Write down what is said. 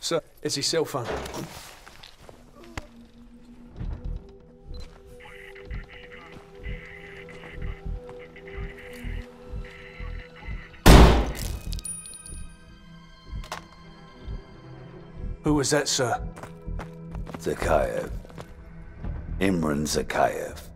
Sir, it's his cell phone. Who was that, sir? Zakhaev. Imran Zakhaev.